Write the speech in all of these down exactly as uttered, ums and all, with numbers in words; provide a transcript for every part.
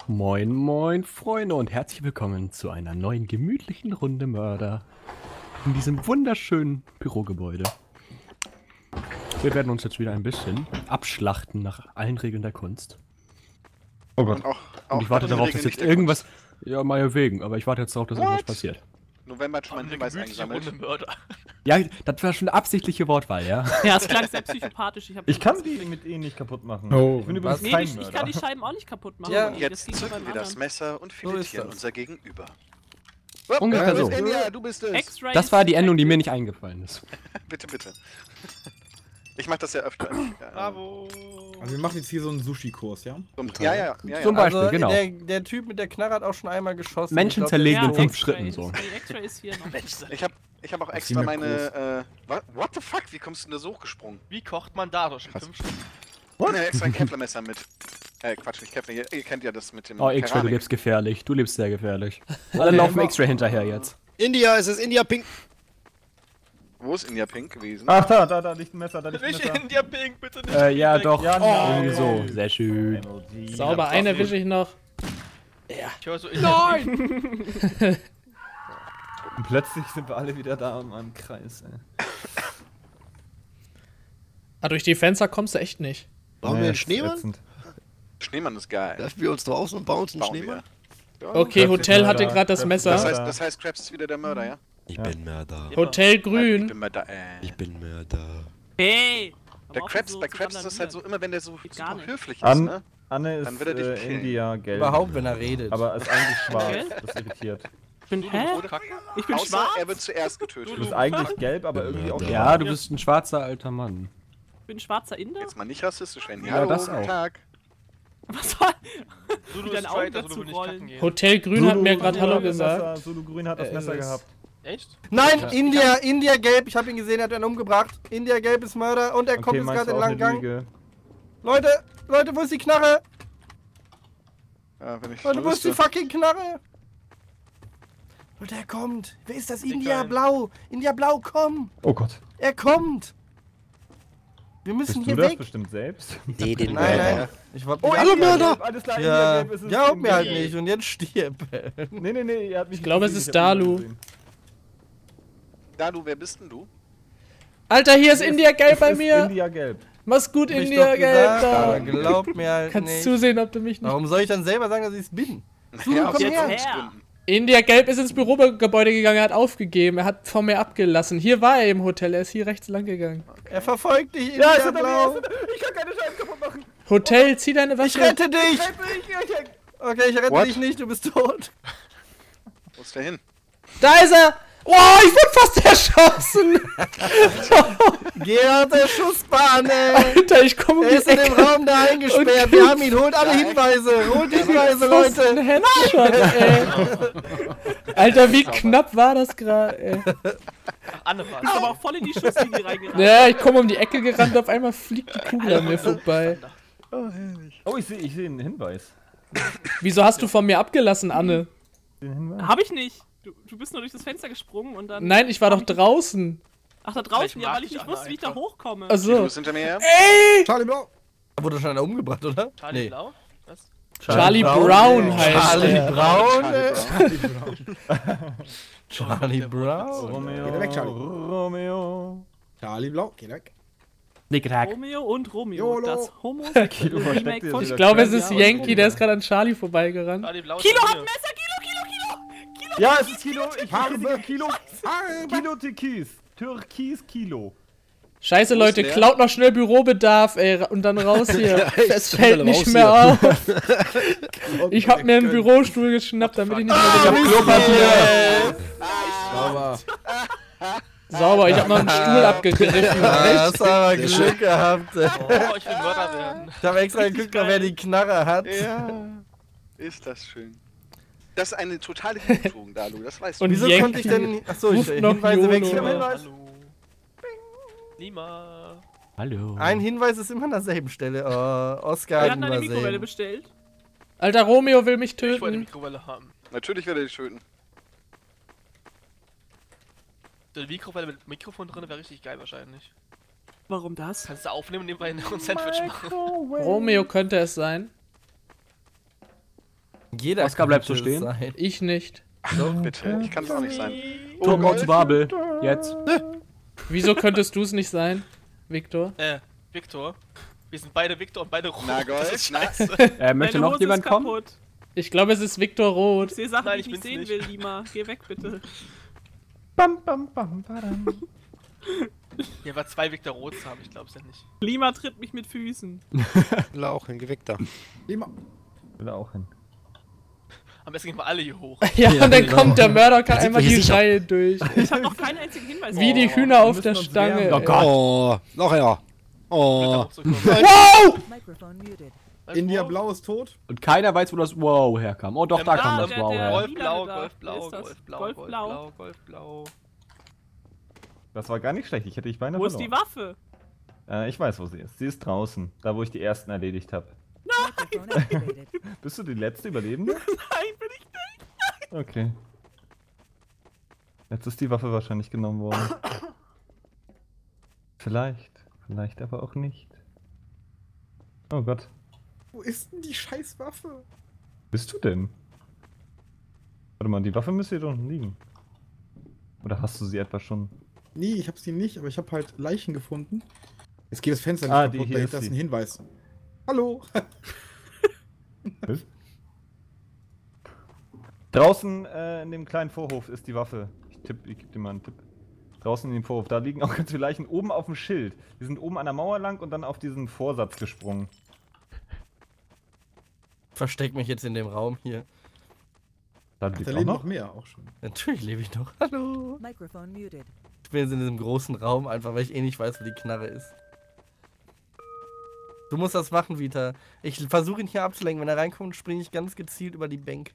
Moin moin Freunde und herzlich willkommen zu einer neuen gemütlichen Runde Mörder in diesem wunderschönen Bürogebäude. Wir werden uns jetzt wieder ein bisschen abschlachten nach allen Regeln der Kunst. Oh Gott. Und, auch, auch Und ich warte darauf, dass jetzt irgendwas... Ja, meinetwegen, aber ich warte jetzt darauf, dass irgendwas passiert. November hat schon mal einen Hinweis eingesammelt. Mörder. Ja, das war schon eine absichtliche Wortwahl, ja? Ja, es klang sehr psychopathisch. Ich, hab Ich kann die mit ihnen nicht kaputt machen. Oh, ich bin was? übrigens Nee, kein ich, ich Mörder. kann die Scheiben auch nicht kaputt machen. Ja, Nee, Jetzt liegt zücken beim wir das anderen. Messer und ist filetieren das. unser Gegenüber. Ungefähr du so. bist India, du bist es. X-Ray Das war die ist Endung, die mir effektiv. nicht eingefallen ist. Bitte, bitte. Ich mach das ja öfter. Ja, Bravo. Also wir machen jetzt hier so einen Sushi-Kurs, ja? zum- ja, ja, ja. Zum ja. Beispiel, Also, genau. Der, der Typ mit der Knarre hat auch schon einmal geschossen. Menschen Ich glaub, zerlegen Ja, in fünf X-Ray. Schritten so. Die X-Ray ist hier noch. Ich hab, ich hab auch Auf extra die meine. Äh, what, what the fuck? Wie kommst du denn da so hochgesprungen? Wie kocht man da durch Krass. fünf Stunden? Ich hab mir extra ein Kevlar-Messer mit. Äh, Quatsch, nicht Kevlar. Ihr, ihr kennt ja das mit dem. Oh, X-Ray, du Keramik. lebst gefährlich. Du lebst sehr gefährlich. Alle laufen X-Ray hinterher jetzt. India, es ist India Pink. Wo ist India Pink gewesen? Ach, da, da, da liegt ein Messer, da liegt ein Nicht Messer. India Pink, bitte nicht. Äh, ja Pink. doch. Ja, nein. Irgendwie so. Sehr schön. Sauber, einen erwische ich noch. Ich höre so India Pink. Und plötzlich sind wir alle wieder da in einem Kreis, ey. Ah, durch die Fenster kommst du echt nicht. Bauen wir Nee, einen das ist Schneemann? ätzend. Schneemann ist geil. Lassen wir uns draußen und bauen uns einen Bauen Schneemann? wir. Ja. Okay, Krebs Hotel ist hatte Mörder. gerade das Krebs Messer. Das ist heißt, Mörder. das heißt, Krebs ist wieder der Mörder, ja? Ich bin Mörder. Hotel Ich Grün. bin Mörder, äh. Ich bin Mörder. Hey! Der Aber auch Krebs, so bei zu Krebs ist das halt so, vandalieren. immer wenn der so Geht gar super nicht. höflich ist, An, ne? Anne ist Dann wird er dich äh, killen. India gelb. Überhaupt, wenn er redet. Aber ist eigentlich schwarz. Okay. Das irritiert. Ich bin, hä? Ich bin Außer schwarz? er wird zuerst getötet. Du bist eigentlich gelb, aber irgendwie auch Ja, du bist ein schwarzer alter Mann. Ich bin schwarzer Inder? Jetzt mal nicht rassistisch werden. Ja, Hallo, das guten auch. Tag. Was soll? Zulu Wie deine ist Augen straight, also dazu du will nicht rollen. kacken gehen. Hotel Grün Zulu- hat mir gerade Zulu Hallo hat das gesagt. Messer, Zulu Grün hat das Er Messer ist es. gehabt. Echt? Nein, India, India Gelb, ich habe ihn gesehen, er hat einen umgebracht. India Gelb ist Mörder und er kommt Okay, jetzt meinst gerade du in auch langen eine Gang. Lüge? Leute, Leute, wo ist die Knarre? Ja, wenn ich Leute, wo ist die wüsste. fucking Knarre? Leute, er kommt. Wer ist das? Die India Kleinen. Blau. India Blau, komm. Oh Gott. Er kommt. Wir müssen Bist du hier das weg. bestimmt selbst? Nee, den Nein, Mörder. nein. Ich war Oh, ja, hallo Mörder! Gelb, alles klar, Ja, India gelb ist es. glaub mir halt India nicht und jetzt stirb. gelb. Nee, nee, nee, er hat mich Ich glaube, gesehen, es ist ich hab ihn Dalu. gesehen. Dalu, wer bist denn du? Alter, hier ist India gelb Es bei ist mir. India gelb. Mach's gut, Hab ich India doch gelb gesagt, aber da. glaub mir halt Kannst nicht. zusehen, ob du mich nicht. Warum soll ich dann selber sagen, dass ich es bin? Zulu, aus komm her. Erfahrungsgründen. India gelb ist ins Bürogebäude gegangen, er hat aufgegeben, er hat von mir abgelassen. Hier war er im Hotel, er ist hier rechts lang gegangen. Er verfolgt dich, Ja, India ist hinter mir, ist Blau. hinter mir. Ich kann keine Scheiben kaputt machen. Hotel, zieh deine Ich Waffe. rette dich! Ich, ich, ich, Okay, ich rette What? dich nicht, du bist tot. Wo ist der hin? Da ist er! Wow, ich wurde fast erschossen! Geh aus der Schussbahn, ey! Alter, ich komme um Er die ist in dem Ecke. Raum da eingesperrt. Und- Wir haben ihn. Holt alle Hinweise. Holt die Hinweise, Das ist ein Leute. Headshot, ey. Alter, wie knapp war das gerade, ey. Ach, Anne war Bist aber auch voll in die Schusslinie reingerannt. Ja, ich komme um die Ecke gerannt, auf einmal fliegt die Kugel an mir vorbei. oh, ich sehe ich seh einen Hinweis. Wieso hast du von mir abgelassen, Anne? Den Hinweis? Hab ich nicht. Du, du bist nur durch das Fenster gesprungen und dann... Nein, ich war doch draußen. Ach, da draußen, Vielleicht ja, weil mag ich ich nicht Anna wusste, wie ich da einfach. hochkomme. Du Achso. bist hinter mir her? Charlie Blau. Da wurde schon einer umgebracht, oder? Charlie Blau? Was? Charlie Brown heißt Charlie er. Brown. Charlie ey. Charlie Brown. Romeo, Geh weg, Charlie. Romeo. Charlie Blau, geh weg. Nick-Rack. Romeo und Romeo, YOLO. das homosexuelle versteckt Remake ihr von... wieder. Ich glaube, es Ja, ist und Yankee, Romeo. der ist gerade an Charlie vorbeigerannt. Charlie Blau ist Kilo bei hat mir. Messer, Kilo, Kilo, Kilo! Kilo! Ja, es ist Kilo. Ich Farbe. kriege Kilo. Farbe. Kilo Türkis. Türkis Kilo. Scheiße, Wo ist Leute, der? klaut noch schnell Bürobedarf, ey, und dann raus hier. echt, Es fällt schnell nicht raus mehr hier. auf. Ich hab mir einen Bürostuhl geschnappt, damit ich nicht mehr... Ich hab Klopapier. Sauber. Sauber, ich hab noch einen Stuhl abgegriffen. Ah, hast aber Glück gehabt. ey. Oh, ich will Mörder werden. Ich habe extra geguckt, wer die Knarre hat. Ja. Ist das schön. Das ist eine totale Genugtuung, Dalu, das weißt du. Und Wieso Yankee konnte ich denn... Achso, ich ruft noch Hinweise YOLO. wechseln. Hallo. Lima. Hallo. Ein Hinweis ist immer an derselben Stelle. Oh, Oscar Wir hat hatten eine Mikrowelle übersehen. bestellt. Alter, Romeo will mich Ich wollte eine töten. Mikrowelle haben. Natürlich werde ich töten. So eine Mikrowelle mit Mikrofon drin wäre richtig geil wahrscheinlich. Warum das? Kannst du aufnehmen und nebenbei noch ein Sandwich machen. Romeo könnte es sein. Jeder Oskar, bleibst du könnte es stehen? sein. Ich nicht. Doch, bitte. Ich kann es auch nicht sein. Turm Gold. aus Babel. Jetzt. Wieso könntest du es nicht sein, Victor? Äh, Victor. Wir sind beide Victor und beide rot. Na, Gold, Das ist na. scheiße. Äh, möchte Deine noch Hose jemand ist kommen? kaputt. Ich glaube, es ist Victor Roth. Ich sehe Sachen, Nein, die ich ich nicht bin's sehen nicht. will, Lima. Geh weg, bitte. Bam, bam, bam, badam. Hier war zwei Victor Roths haben, ich glaub's ja nicht. Lima tritt mich mit Füßen. Lauch, ein Geweckter. Immer. Will auch hin. Am besten gehen wir alle hier hoch. Ja, und dann kommt der Mörder, kann sind einfach wir die hier sicher? Reihe durch. Ich habe noch keinen einzigen Hinweis. Wie die Oh, Hühner wir auf müssen der uns Stange. wehren. Oh Gott. Oh, noch einer. Wird Oh. auch so kommen. Wow! Microphone muted. Weißt India wo? Blau ist tot. Und keiner weiß, wo das Wow herkam. Oh doch, da Ähm, kam ah, das der- Wow der- her. Golfblau, Lila da. Golfblau, Wer ist das? Golfblau, Golfblau. Golfblau, Golfblau. Das war gar nicht schlecht. Ich hätte dich beinahe Wo ist die verloren. Waffe? Äh, ich weiß, wo sie ist. Sie ist draußen. Da, wo ich die ersten erledigt habe. Microphone activated. Bist du die letzte Überlebende? Nein, bin ich nicht. Okay. Jetzt ist die Waffe wahrscheinlich genommen worden. Vielleicht. Vielleicht aber auch nicht. Oh Gott. Wo ist denn die Scheißwaffe? Bist du denn? Warte mal, die Waffe müsste hier doch unten liegen. Oder hast du sie etwa schon? Nee, ich hab sie nicht, aber ich hab halt Leichen gefunden. Jetzt geht das Fenster nicht Ah, die kaputt, hier dahinter ist ist ein sie. Hinweis. Hallo! Was? Draußen äh, in dem kleinen Vorhof ist die Waffe. Ich tipp, ich geb dir mal einen Tipp. Draußen in dem Vorhof, da liegen auch ganz viele Leichen oben auf dem Schild. Die sind oben an der Mauer lang und dann auf diesen Vorsatz gesprungen. Versteck mich jetzt in dem Raum hier. Da Ach, liegt da auch leben noch. noch mehr auch schon. Natürlich lebe ich noch. Hallo. Microphone muted. Ich bin jetzt in diesem großen Raum, einfach weil ich eh nicht weiß, wo die Knarre ist. Du musst das machen, Vita. Ich versuche ihn hier abzulenken. Wenn er reinkommt, springe ich ganz gezielt über die Bänke.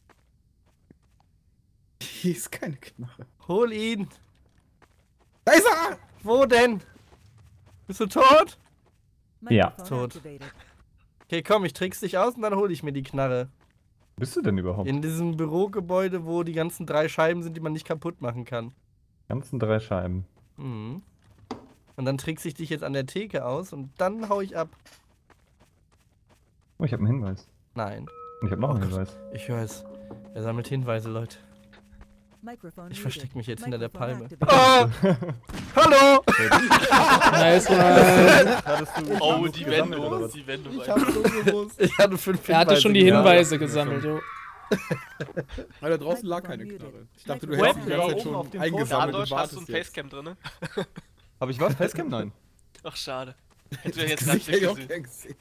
Hier ist keine Knarre. Hol ihn! Da ist er! Wo denn? Bist du tot? Ja. Microphone Tot. activated. Okay, komm, ich trick's dich aus und dann hole ich mir die Knarre. Wo bist du denn überhaupt? In diesem Bürogebäude, wo die ganzen drei Scheiben sind, die man nicht kaputt machen kann. Ganzen drei Scheiben. Mhm. Und dann trickse ich dich jetzt an der Theke aus und dann hau ich ab. Oh, ich habe einen Hinweis. Nein. Und ich habe noch Oh einen Gott. Hinweis. Ich höre es. Er sammelt Hinweise, Leute. Microphone Ich muted. versteck mich jetzt hinter der Microphone Palme. activated. Hallo! Nice one. Hattest du Oh, was die gesammelt, oder Wendung, was? die Wendung. Ich Alter. hab's so gewusst. Ich hatte fünf Er hatte schon die gesammelt. Hinweise gesammelt. Jo. Weil da draußen lag keine Knarre. Ich dachte, du Web, hättest die ganze Zeit oben schon auf dem eingesammelt und Dadurch hast du wartest ein jetzt. Facecam drin. Hab ich was? Facecam? Nein. Ach, schade. Hätten wir jetzt Das gar Gesicht nicht hätte ich auch gesehen. gern gesehen.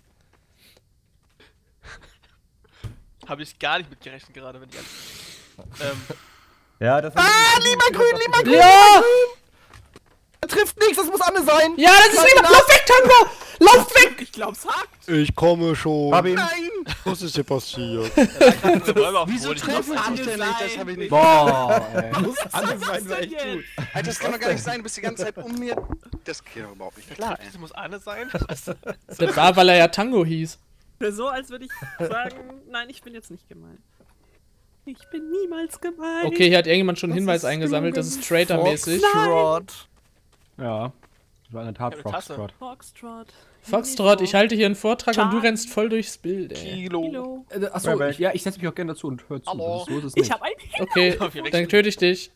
Habe ich gar nicht mit gerechnet gerade, wenn ich ehrlich bin. Ähm, Ja, das Ah, lieber grün, lieber grün! Ja! Er trifft nichts, das muss Anne sein! Ja, das ist lieber. Lauf weg, Tango! Lauf weg! Ich glaub's hackt. Ich komme schon. Hab ihn. Was ist hier passiert? Wieso treffen muss dich denn Anne nicht? Das sein. habe ich nicht. Boah, ey. Alles sein war echt denn gut. Alter, das kann doch gar nicht sein. Du bist die ganze Zeit um mir. Das geht doch überhaupt nicht klar, ey. das muss Anne sein. Was? Das war, weil er ja Tango hieß. So, als würde ich sagen, nein, ich bin jetzt nicht gemein. Ich bin niemals gemein. Okay, hier hat irgendjemand schon einen Das Hinweis ist eingesammelt. Das ist Traitor-mäßig. Foxtrot. Ja. Das war in der Tat Ja, eine Tasse. Foxtrot. Foxtrot. Foxtrot, ich halte hier einen Vortrag und du Charlie. rennst voll durchs Bild, ey. Kilo. Kilo. Äh, achso, Quebec. ich, ja, ich setze mich auch gerne dazu und hör zu. Hallo. Das ist, so ist es Ich nicht. hab einen Hit. Okay, Wir wechseln. dann töte ich dich.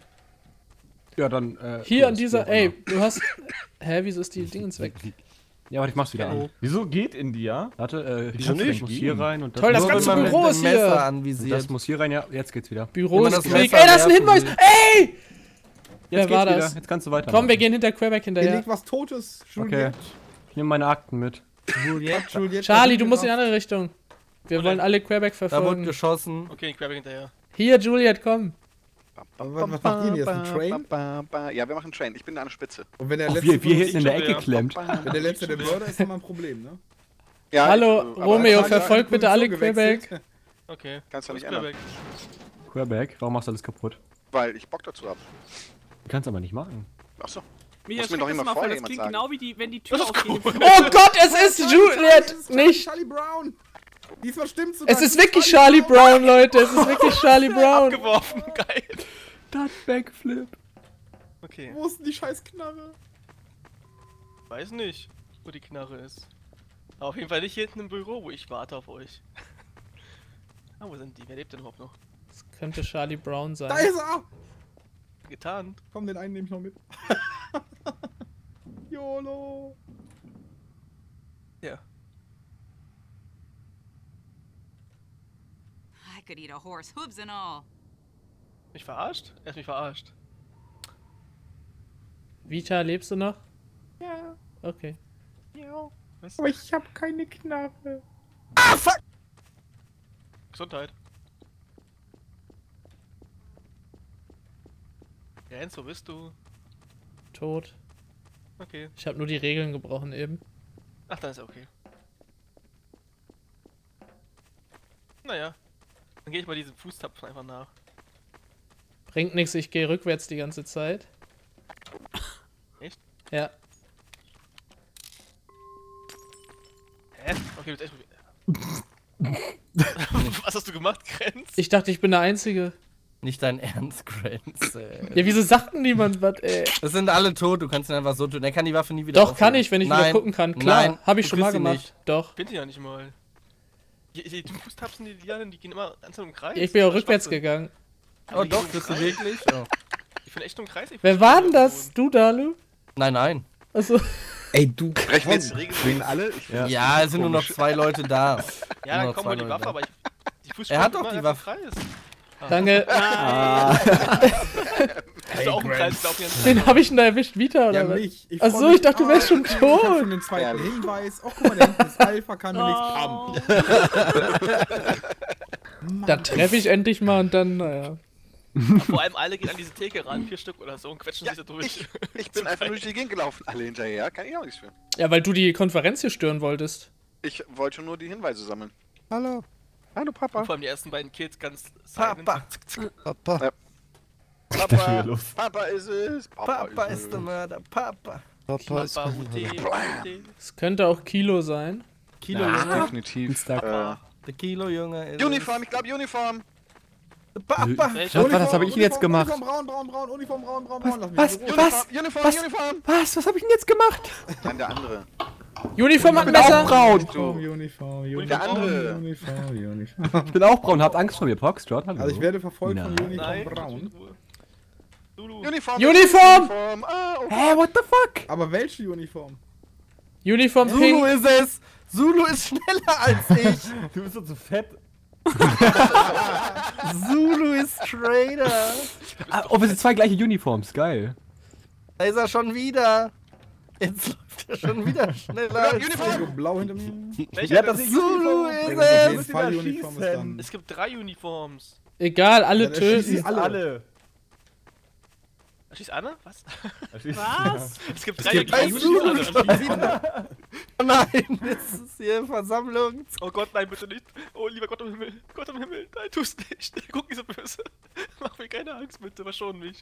Ja, dann. Äh, Hier tu an es, dieser. wie auch Ey, immer. du hast. Hä, wieso ist die Dingens weg? Ja, warte, ich mach's wieder an. Wieso geht India? Warte, äh, Wieso das nicht? muss hier rein und das, Toll, das muss, ganze Nur wenn man Büro mit ist dem Messer hier. anvisiert. das muss hier rein. Ja, jetzt geht's wieder. Büro Wenn man ist das Krieg. Messer Ey, da ist ein werfen Hinweis! will. Ey! Jetzt Wer geht's war wieder. das? Jetzt kannst du weiter. Komm, wir gehen hinter Quebec Hier hinterher. liegt was Totes. Okay. Juliette. Ich nehme meine Akten mit. Juliette. Juliette. Charlie, du musst in die andere Richtung. Wir Wo wollen denn? alle Quebec Da wurde verfolgen. geschossen. Okay, ich grabe hinterher. Hier, Juliet, komm. Aber was macht ihr denn jetzt? Ein Train? Ja, wir machen Train. Ich bin an der Spitze. Und wenn der Oh, letzte, wir, wir von uns- hinten in der schon Ecke wieder. klemmt. wenn der letzte der Mörder ist, dann mal ein Problem, ne? Ja, Hallo, ich- aber Romeo, das- verfolgt bitte alle Position gewechselt. Quebec. Okay. Kannst du Wo nicht ist ändern. Quebec? Quebec, warum machst du alles kaputt? Weil ich Bock dazu habe. Kannst aber nicht machen. Achso. Mir Muss mir doch das immer mal vor, vorher das jemand klingt sagen. genau wie die, wenn die Tür Das ist aufgeht. cool. Oh Gott, es ist Juliet! Nicht! Charlie Brown! Diesmal stimmt's sogar. Es ist wirklich Charlie Brown, Leute. Es ist wirklich Charlie Brown. Abgeworfen, geil. Das Backflip. Okay. Wo ist denn die scheiß Knarre? Weiß nicht, wo die Knarre ist. Aber auf jeden Fall nicht hier hinten im Büro, wo ich warte auf euch. Ah, wo sind die? Wer lebt denn überhaupt noch? Das könnte Charlie Brown sein. Da ist er! Getarnt. Komm, den einen nehme ich noch mit. YOLO! Ja. I could eat a horse, hooves and all. Mich verarscht? Er hat mich verarscht. Vita, lebst du noch? Ja. Okay. Ja. Was? Aber ich hab keine Knarre. Ah, fuck! Gesundheit. Jens, wo bist du? Tot. Okay. Ich habe nur die Regeln gebrochen eben. Ach, dann ist er okay. Naja. Dann gehe ich mal diesen Fußtapfen einfach nach. Bringt nichts, ich gehe rückwärts die ganze Zeit. Echt? Ja. Hä? Okay, du echt Was hast du gemacht, Grenz? Ich dachte, ich bin der Einzige. Nicht dein Ernst, Grenz. Ja, wieso sagt denn niemand was, ey? Das sind alle tot, du kannst ihn einfach so tun. Er kann die Waffe nie wieder Doch, aufheben. kann ich, wenn ich Nein. wieder gucken kann. Klar, Nein, habe ich du schon mal kriegst sie gemacht. nicht. Doch. Ich bin ja nicht mal. Die, die, die Fußtapfen, die Lianen, die gehen immer ganz im Kreis. Ja, ich bin ja Das ist rückwärts Schwachsinn. gegangen. Aber Oh die doch, gehen im bist du Kreis. wirklich? Oh. Ich bin echt im Kreis. ich Wer fuß- war denn das? Du, Dalu? Nein, nein. Achso. Ey, du Brechen wir jetzt die Regeln alle? Ich Ja. Ja, es sind nur noch zwei Leute da. Ja, Nur dann noch kommen zwei wir die Leute Waffe, da. aber ich. Die Fuß Er hat immer doch die im Waffe. Kreis. Danke. Nein. Bist du auch im Kreis gelaufen jetzt? Den habe ich denn da erwischt, Vita, oder Ja, was? mich. Ich Achso, freu mich. ich dachte, du wärst schon Ich hab schon tot. den zweiten Ehrlich. Hinweis. Oh, guck mal, da hinten ist Alpha, kann mir nichts haben. Da treffe ich endlich mal und dann, naja. Vor allem alle gehen an diese Theke ran, vier Stück oder so, und quetschen Ja, sich da durch. ich, ich bin einfach durch die Gegend gelaufen. Alle hinterher, kann ich auch nichts für. Ja, weil du die Konferenz hier stören wolltest. Ich wollte nur die Hinweise sammeln. Hallo. Hallo Und Papa. vor allem die ersten beiden Kills ganz silent. Papa. Papa. Papa, Los. Papa ist es. Papa ist der Mörder. Papa. Papa ist Papa, Ute, Ute. Es könnte auch Kilo sein. Kilo Ja. Junge. Definitiv. Äh, Der Kilo Junge ist Uniform, ich glaube Uniform. es. Papa. Welcher? Was, was habe ich denn jetzt gemacht? Uniform braun, braun, braun, Uniform braun, braun, braun. Lass mich Was? in Ruhe. Was? Uniform, Was? Uniform. Was? Was habe ich denn jetzt gemacht? Nein, der andere. Uniform hat Ich ein bin auch Messer. braun. Uniform, Uniform, Uniform. Der andere. Uniform, Uniform. Ich bin auch braun. Habt Angst vor mir, Foxtrot? Hallo. Also ich werde verfolgt von Nein. Uniform Nein, braun. Lulu. Uniform. Uniform! Uniform. Ah, okay. Hä, what the fuck? Aber welche Uniform? Uniform Zulu Pink. ist es. Zulu ist schneller als ich. Du bist doch zu fett. Zulu ist Trader. Ah, oh, wir sind zwei gleiche Uniforms. Geil. Da ist er schon wieder. Jetzt läuft er schon wieder schneller als ich. Uniform. Blau hinter mir. Welcher Ja, das das ist? Zulu Auf ist jeden es. Fall da Uniform ist schießen. dann. Es gibt drei Uniforms. Egal, alle Ja, der schießt töten. sie alle. Alle. Da schießt Anna? Was? Da schießt- Was? Es gibt Es drei gibt drei ein Zulu Uniforms. schon wieder. Oh nein, jetzt ist hier Versammlung. Oh Gott, nein, bitte nicht. Oh, lieber Gott im Himmel. Gott im Himmel. Nein, tu's nicht. Guck nicht so böse. Mach mir keine Angst, bitte. Verschon mich.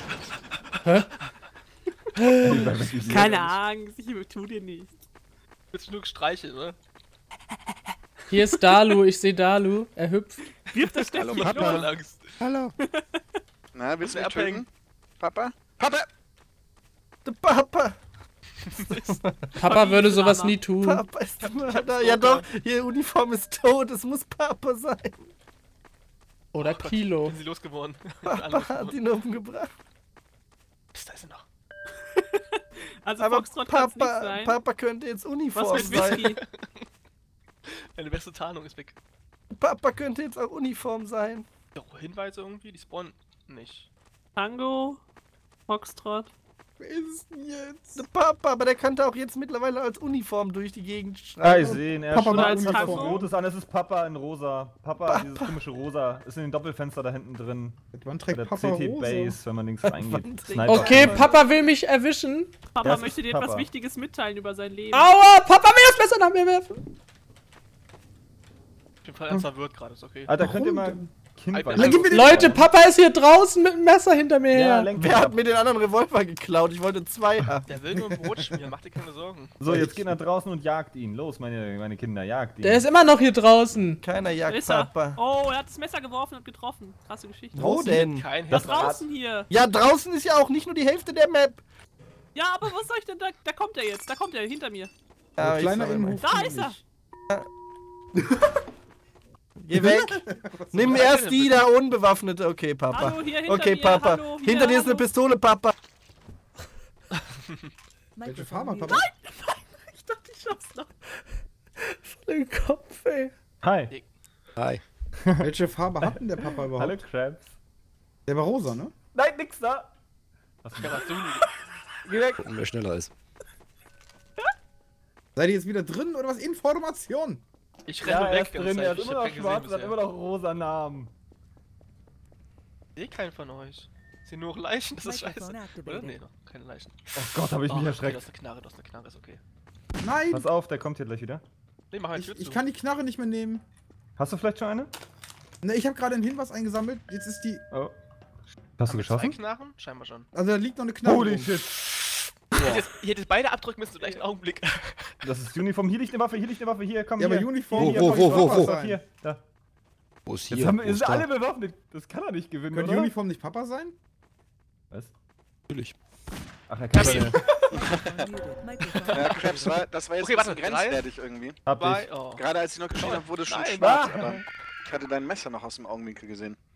Keine Angst, ich tu dir nichts. Willst du nur streicheln, oder? Hier ist Dalu, ich sehe Dalu. Er hüpft. Wirf das Steffi. Hallo, Ich hab Papa. voll Angst. Hallo. Na, willst du Lass mich mir abhängen. töten? Papa? Papa! Der Papa. Papa würde sowas nie tun. Papa ist der Mörder. Ja doch, hier Uniform ist tot. Es muss Papa sein. Oder Kilo. Sind sie losgeworden? Papa hat ihn umgebracht. Da ist er noch. Also Aber Foxtrot kann's nicht Papa, sein. Papa könnte jetzt Uniform Was mit sein. Whisky? Meine beste Tarnung ist weg. Papa könnte jetzt auch Uniform sein. Jo, Hinweise irgendwie? Die spawnen nicht. Tango, Foxtrot. Wer ist es denn jetzt? Der Papa, aber der könnte auch jetzt mittlerweile als Uniform durch die Gegend Ah, ich schreien. sehe ihn. Er Papa hat macht irgendwas Uniform. Rotes an. Es ist Papa in rosa. Papa, dieses komische rosa. Ist in den Doppelfenster da hinten drin. Wann Bei trägt der Papa C T Rose? Base, wenn man links reingeht. trägt Sniper. Okay, Papa will mich erwischen. Papa Das möchte ist dir Papa. etwas Wichtiges mitteilen über sein Leben. Aua, Papa will das Messer nach mir werfen. Ich bin voll ernst verwirrt gerade, ist okay. Alter, könnt ihr Warum mal denn? Kind Einfach- bei- Gib mir den Leute, Papa ist hier draußen mit dem Messer hinter mir Ja, her. lenk Wer dich hat ab. mir den anderen Revolver geklaut? Ich wollte zwei haben. Der will nur ein Brot schmieren, mach dir keine Sorgen. So, jetzt geht nach draußen und jagt ihn. Los, meine, meine Kinder, jagt ihn. Der ist immer noch hier draußen. Keiner Da jagt ist er. Papa. Oh, er hat das Messer geworfen und getroffen. Krasse Geschichte. Wo denn? Kein Das Hinweis. draußen hier. Ja, draußen ist ja auch nicht nur die Hälfte der Map. Ja, aber was soll ich denn da? Da kommt er jetzt. Da kommt er hinter mir. Ja, Kleiner ich sag Innenhof. Da ist er. Geh weg. Nimm erst die da unbewaffnete. Okay, Papa. Hallo, hier hinter Okay, dir, Papa. hallo, hier, Hinter dir ist hallo. eine Pistole, Papa. Welche Farbe, muted. Papa? Ich dachte, ich schaff's noch. Voll den Kopf, ey. Hi. Hi. Welche Farbe hat denn der Papa überhaupt? Hallo Krabs. Der war rosa, ne? Nein, nix da. Was kann das tun? Geh weg. Gucken, wer schneller ist. Seid ihr jetzt wieder drin oder was? Information! Ich Ja, renne er weg. ist drin, er ist Ich immer hab noch keinen schwarz gesehen und hat immer noch rosa Namen. Ich sehe keinen von euch. Sind nur Leichen, das ist scheiße. Microphone Oder? activated. Nee, noch keine Leichen. Oh Gott, hab ich mich Oh, erschreckt. Das ist eine Knarre, das ist eine Knarre, ist okay. Nein! Pass auf, der kommt hier gleich wieder. Nee, mach mal die Ich, Tür ich zu. kann die Knarre nicht mehr nehmen. Hast du vielleicht schon eine? Ne, ich habe gerade einen Hinweis eingesammelt. Jetzt ist die. Oh. Hast du Haben wir zwei geschossen? Knarren? Scheinbar schon. Also da liegt noch eine Knarre. Holy rum. shit. Ihr hättet, ihr hättet beide abdrücken müssen im gleichen Augenblick. Das ist Uniform. Hier liegt eine Waffe, hier liegt eine Waffe. Hier, komm Ja, hier. aber Uniform. Hier, hier, Wo, hier, wo, wo, pass wo? auf, Hier, da. Wo ist Jetzt hier? haben Wo wir, ist sind da? alle bewaffnet. Das kann er nicht gewinnen, Könnte oder? Uniform nicht Papa sein? Was? Natürlich. Ach, er kann ja. Microphone muted. Microphone Ja, activated. Krebs, war, das war jetzt Okay, ein bisschen warte, drei? grenzwertig irgendwie. Hab Bei, ich. oh. Gerade als ich noch geschrieben habe, wurde es schon Nein. schwarz, Ah. aber ich hatte dein Messer noch aus dem Augenwinkel gesehen.